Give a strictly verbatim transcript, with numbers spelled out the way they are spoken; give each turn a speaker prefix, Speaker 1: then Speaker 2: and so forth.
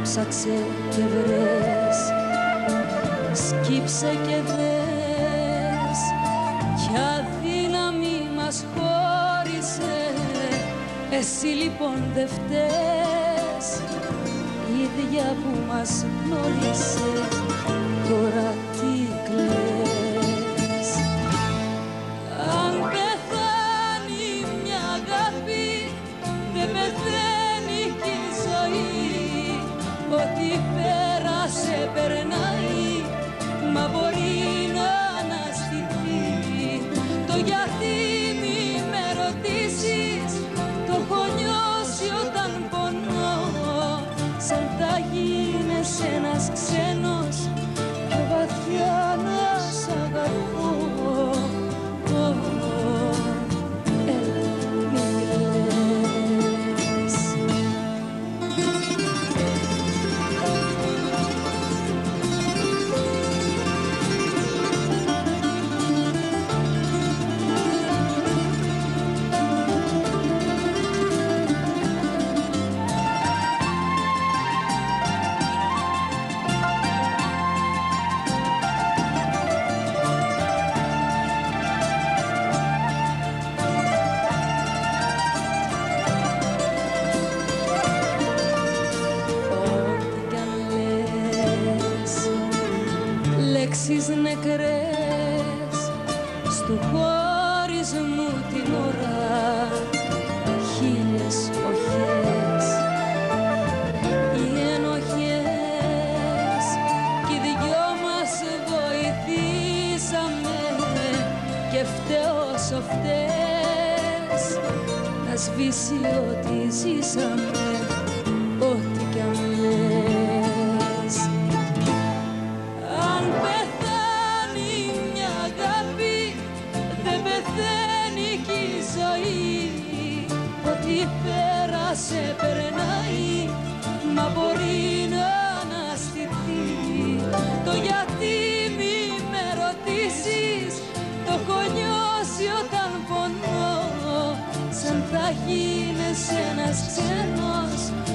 Speaker 1: Ψάξε και βρες, σκύψε και δες, κι αδύναμη μας χώρισε. Εσύ λοιπόν δε φταίς, η ίδια που μας γνώρισε. Τώρα τι κλαις? Αν πεθάνει μια αγάπη, δεν πεθαίνει κι η ζωή. Ό,τι πέρασε περνάει, μα μπορεί να αναστηθεί. Το γιατί μη με ρωτήσεις, το έχω νιώσει όταν πονώ. Σαν θα γίνεσαι ένας ξένος, πιο βαθιά να σ' αγαπώ. Λέξεις νεκρές στου χωρισμού την ώρα, χίλιες οχές, οι ενοχές, κι οι δυο μας βοηθήσαμε και φταίω σ' φταίς να σβήσει ό,τι ζήσαμε, ό,τι κι αν λες. Αν πεθάνει μια αγάπη, δεν πεθαίνει κι η ζωή. Ό,τι πέρασε περνάει, μα μπορεί να αναστηθεί. Το γιατί μη με ρωτήσεις, το έχω νιώσει όταν πονώ. Σαν θα γίνεσαι ένας ξένος,